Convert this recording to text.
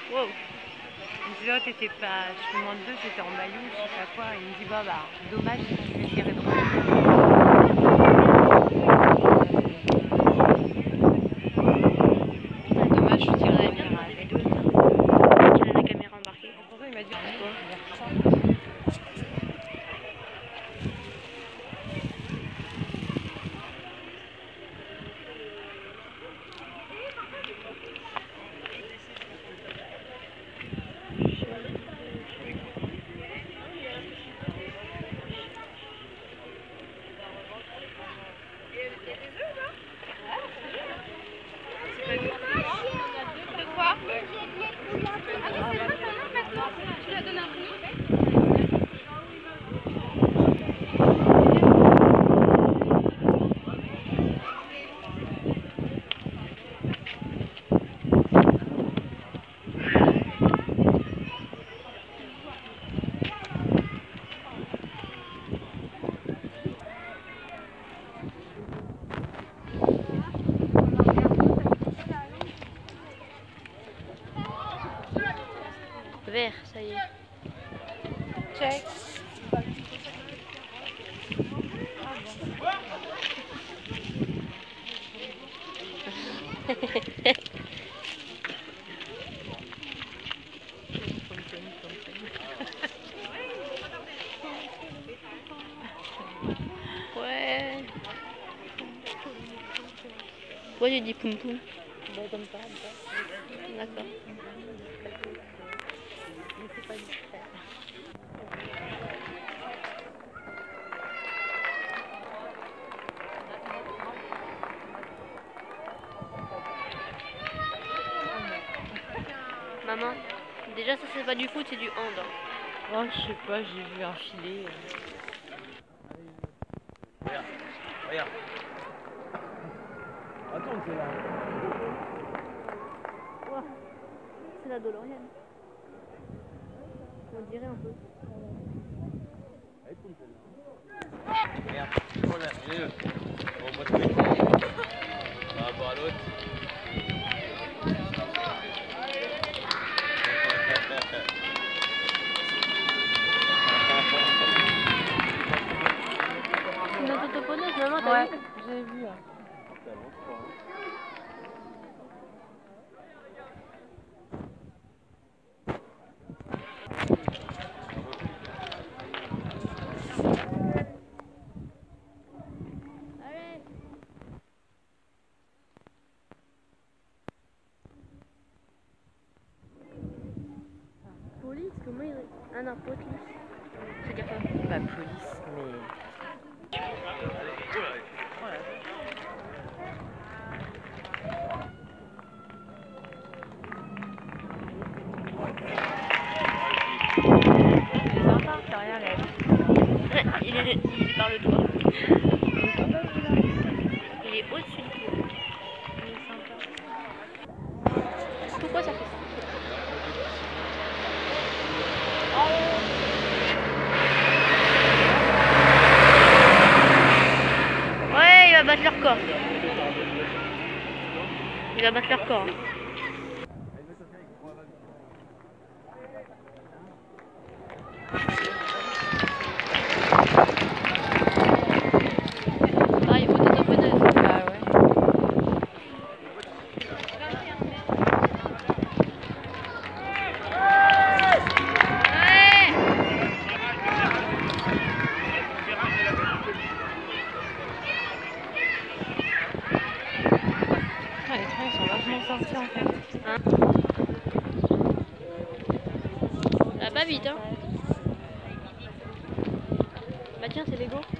Wow. Il me dit, oh, t'étais pas. Je lui demande deux, j'étais en maillot, je sais pas quoi. Il me dit, bah, dommage, je vais tirer droit. Dommage, je tirerais bien dans des vidéos. Il a la caméra embarquée. Il m'a dit, quoi? Vert, ça y est. Check. Ouais. Pourquoi j'ai dit poum poum? Comme ça. D'accord. Maman, déjà ça c'est pas du foot, c'est du hand. Oh, je sais pas, j'ai vu un filet. Regarde, regarde. Attends, c'est là. Wow. C'est la Dolorienne. On dirait un peu. Regarde, oh là, mets-le. On va te mettre par rapport à l'autre. C'est une autoponneuse, maman, t'as Ouais, vu? j'ai vu. Allez. Police, comment il... Ah non, police. C'est dire quoi? Pas police, mais. C'est sympa, c'est rien, là. Il est par le toit. Il est au-dessus du toit. Il est sympa. Pourquoi ça fait ça? Ouais, il va battre leur corps. Il va battre leur corps. Pareil, auto-tamponneuse. Bah ouais. Les trains ils sont vachement sortis en fait. Hein? Ça va pas vite, hein? Bah tiens, c'est Lego.